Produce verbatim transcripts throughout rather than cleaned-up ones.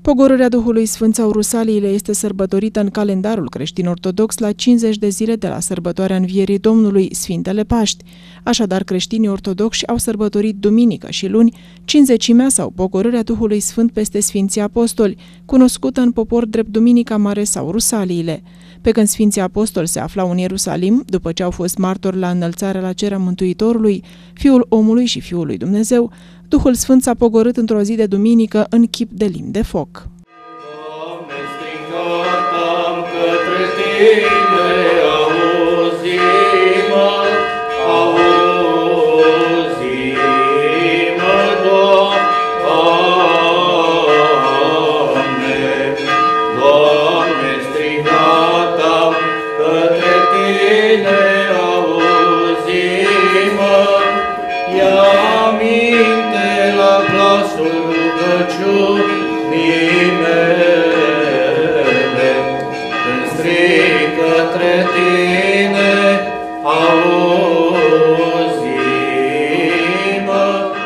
Pogorârea Duhului Sfânt sau Rusaliile este sărbătorită în calendarul creștin-ortodox la cincizeci de zile de la sărbătoarea Învierii Domnului, Sfintele Paști. Așadar, creștinii ortodoxi au sărbătorit duminică și luni cincizecimea sau pogorârea Duhului Sfânt peste Sfinții Apostoli, cunoscută în popor drept Duminica Mare sau Rusaliile. Pe când Sfinții Apostoli se aflau în Ierusalim, după ce au fost martori la înălțarea la cer a Mântuitorului, Fiul omului și Fiul lui Dumnezeu, Duhul Sfânt s-a pogorât într-o zi de duminică în chip de limn de foc. Doamne, strigat-am către Tine, auzi-mă, auzi-mă, Doamne, Doamne, strigat-am către Tine, auzi-mă, ia aminte la glasul rugăciunii mele, când strig către Tine, auzi-mă,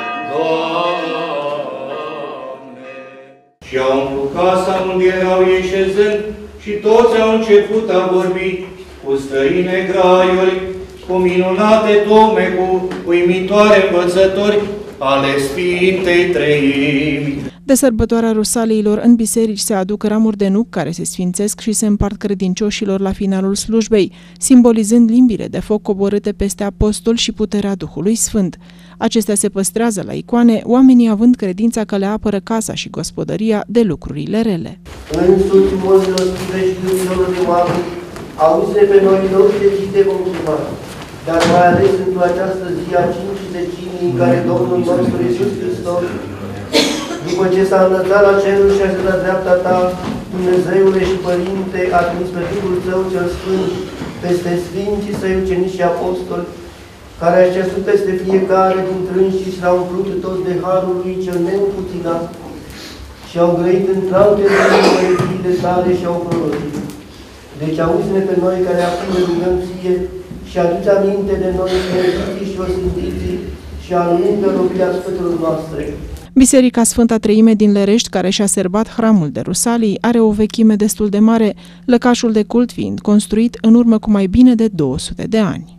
Doamne. Și au umplut casa unde erau ei șezând și toți au început a vorbi cu străine graiuri, cu minunate tome, cu uimitoare învățători ale Sfintei Treimi. De sărbătoarea Rusaliilor, în biserici se aduc ramuri de nuc care se sfințesc și se împart credincioșilor la finalul slujbei, simbolizând limbile de foc coborâte peste apostol și puterea Duhului Sfânt. Acestea se păstrează la icoane, oamenii având credința că le apără casa și gospodăria de lucrurile rele. Însuți mulților schivești iubilor de oameni, auzi pe noi toți de zi te vom chema, dar mai ales într-o această zi a cincizecimii în care Domnul nostru Iisus Hristos, după ce s-a înălțat la cerul și a zis la dreapta ta, Dumnezeule și Părinte, a trimis pe Fiul Tău cel Sfânt peste Sfinții Săi ucenici și apostoli, care a șezut peste fiecare dintre înși și l-au umplut tot de harul lui cel neîmpuținat și au grăit într-alte poeziile tale și au prorocit. Deci auzi-ne pe noi care acum ne rugăm ție și aduți aminte de noi sfințiții și osândiții și alungă robia sfântelor noastre. Biserica Sfânta Treime din Lerești, care și-a serbat hramul de Rusalii, are o vechime destul de mare, lăcașul de cult fiind construit în urmă cu mai bine de două sute de ani.